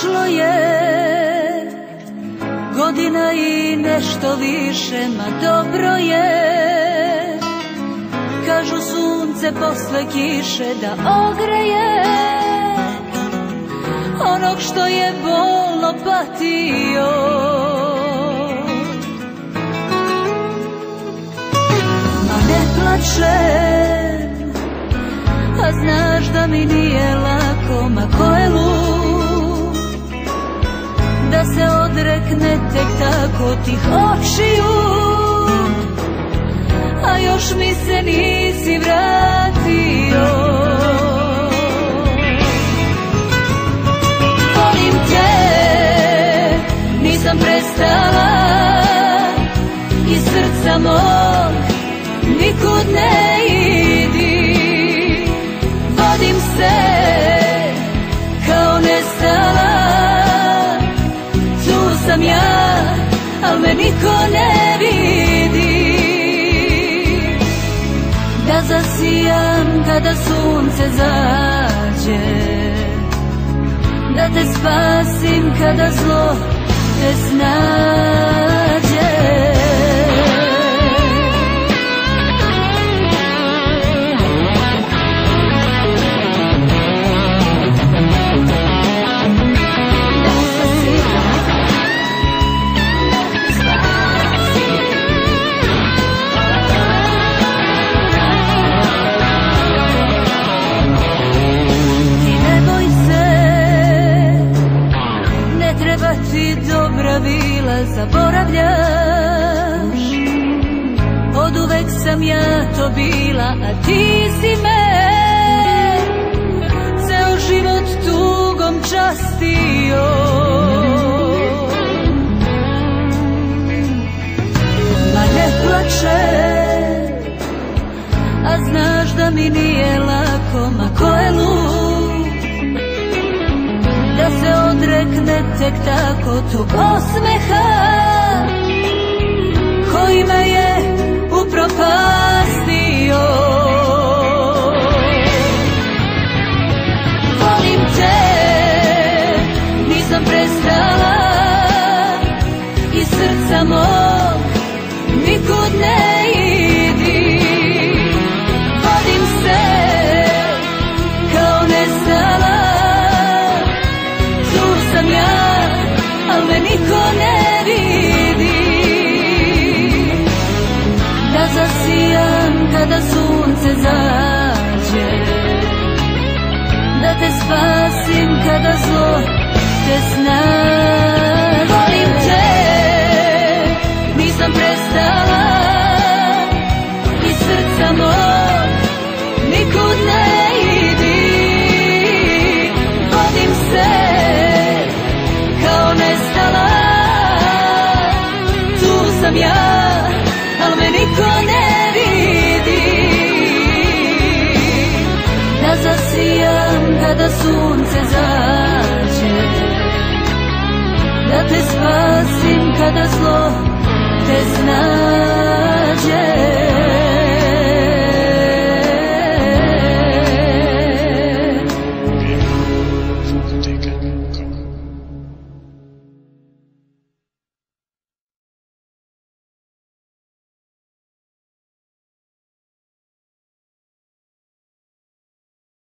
Prošlo je godina i nešto više, ma dobro je. Kažu sunce posle kiše da ogreje onog što je bolno patio. Ma ne plačem, a znaš da mi nije lako, ma ko je lud da se odrekne tek tako tih očiju, a još mi se nisi vratio. Volim te, nisam prestala, iz srca mog nikud ne idi. Vodim se kao nestala, tu sam ja, al me niko ne vidi. Da zasijam kada sunce zađe, da te spasim kada zlo te snađe. Ti dobra bila, zaboravljaš, oduvek sam ja to bila, a ti si me ceo život tugom častio. Ma ne plačem, a znaš da mi nije lako, ma ko je lud da se odrekne tek tako tog osmeha koji me je upropastio. Volim te, nisam prestala, iz srca mog nikud ne idi. Vodim se kao nestala, sam ja, al me niko ne vidi. Da zasijam kada sunce zađe, da te spasim kada zlo te snađe. Volim te, nisam prestala, iz srca mog nikud ne idi. Vodim se kao nestala, tu sam ja, al me niko ne vidi. Da zasijam kada sunce zađe, da te spasim kada zlo te snađe.